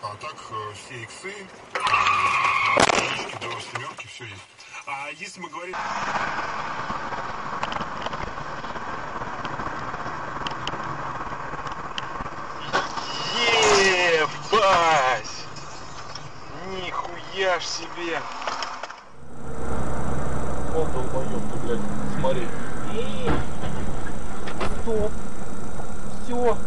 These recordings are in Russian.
А так все иксы, до семерки, все есть. А если мы говорим... Ебать! Нихуя ж себе! Вот долбоёб ты, блядь, смотри. Стоп! Все!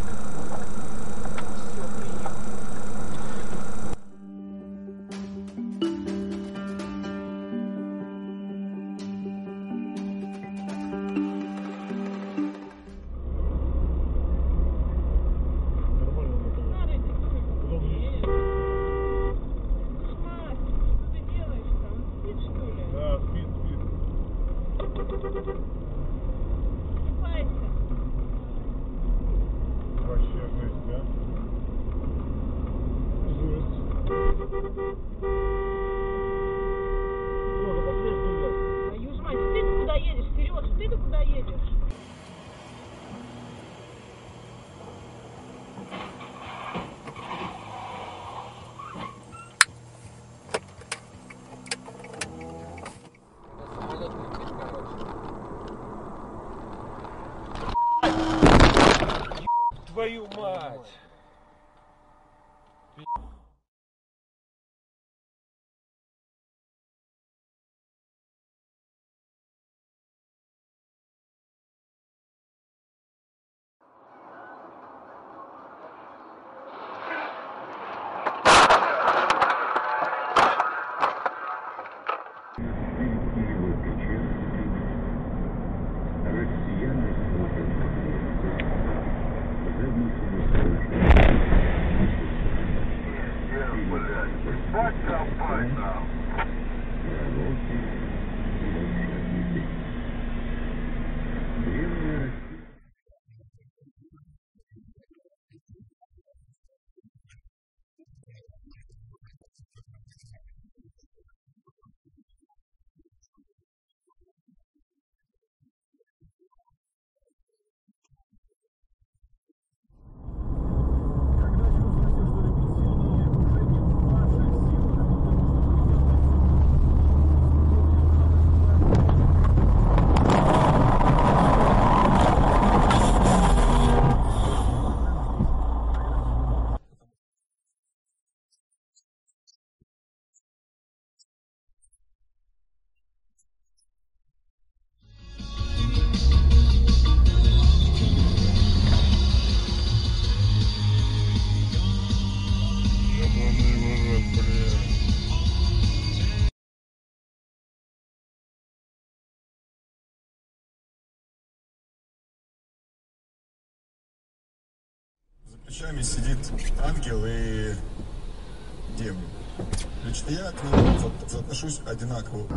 Вообще жесть, да? Жесть. Твою ж мать, ты куда едешь, Сереж? Ты куда едешь? Твою мать! За плечами сидит ангел и демон. Лично я к ним отношусь одинаково.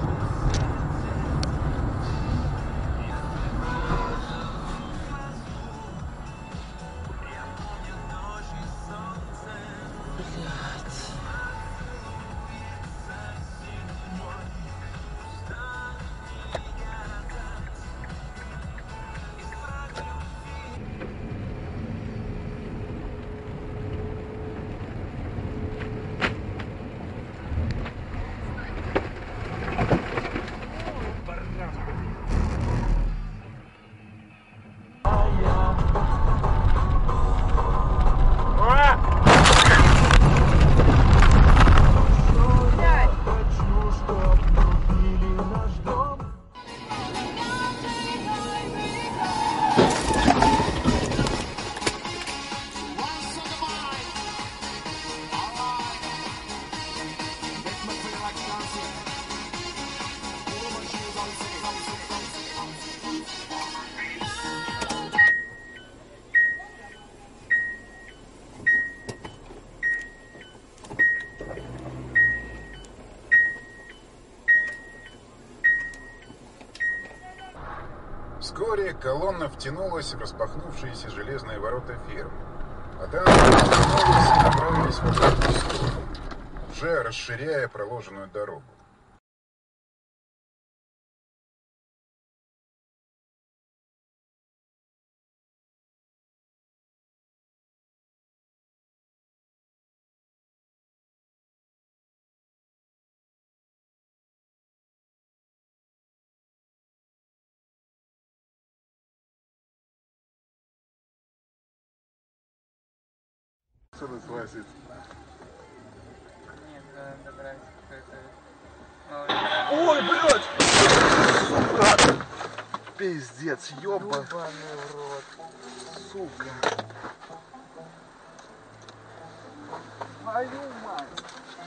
Вскоре колонна втянулась в распахнувшиеся железные ворота фермы. А там вернулись и направились в обратную сторону, уже расширяя проложенную дорогу. Нет, надо брать какой-то... Ой, блядь! Сука! Пиздец, ёба! Ёбаный в рот. Сука! Твою мать!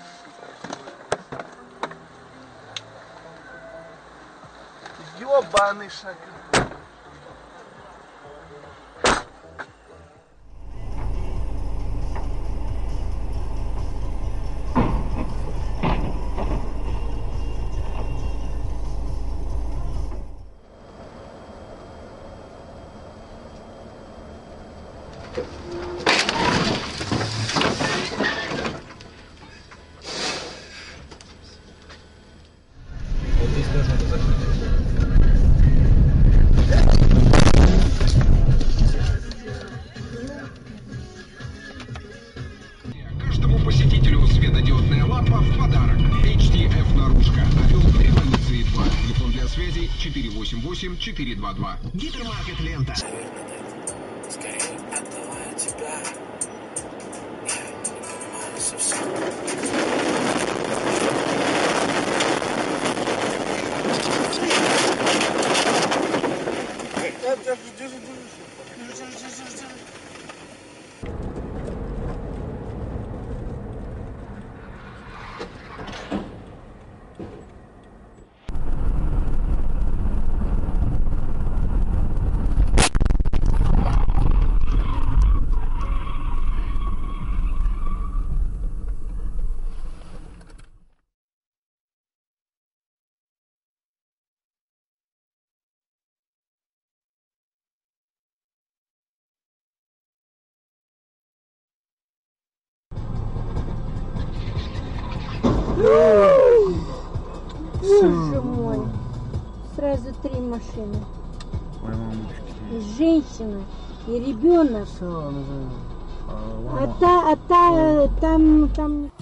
Ёбаный шакал! Вот здесь тоже надо закрыть. Каждому посетителю светодиодная лампа в подарок. HTF наружка. Орел революции 2. Телефон для связи 488-422. Гипермаркет Лента. Боже мой. Сразу 3 машины. И женщина, и ребенок. Там...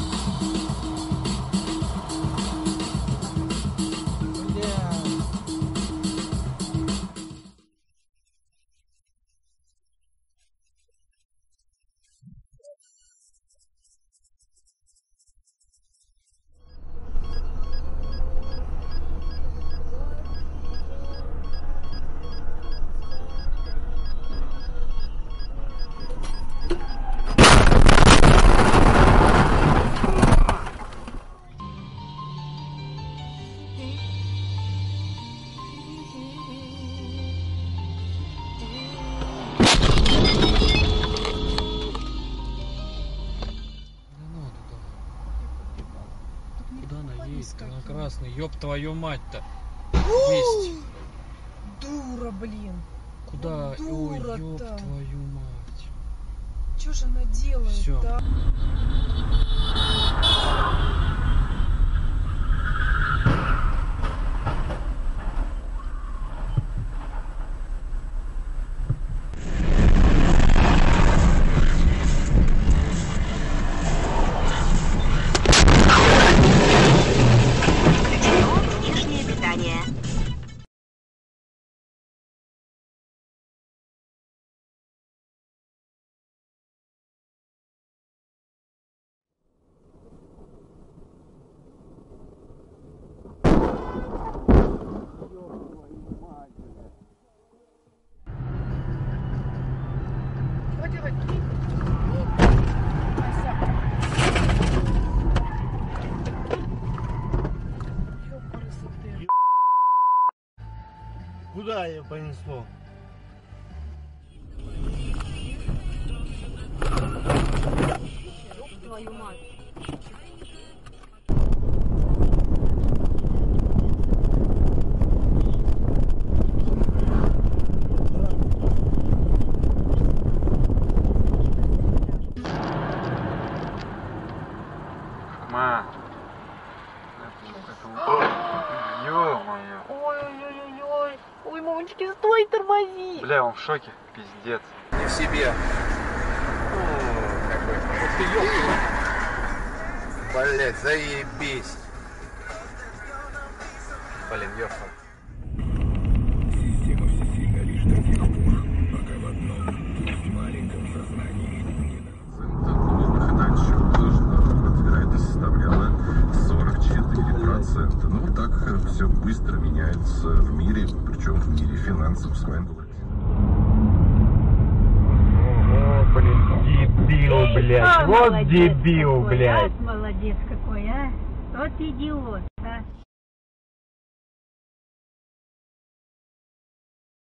Куда она едет? Она красный, ёб твою мать-то. Есть. Дура, блин. Куда? Ой, Дура-то. ёб твою мать. Что же она делает? Всё. Да? Внешнее питание. Куда ее понесло? Твою мать. Ма. Ё-моё. Ой-ой-ой-ой. Ой, мамочки, стой, тормози. Бля, он в шоке. Пиздец. Не в себе. Блять, заебись. Блин, ёпта. Система всесильна лишь до тех пор, пока в одном маленьком сознании не находится в мире, причем в мире финансов. С вами был О, блин, дебил, блядь. Вот молодец дебил, какой, блядь. Молодец какой, а? Вот идиот.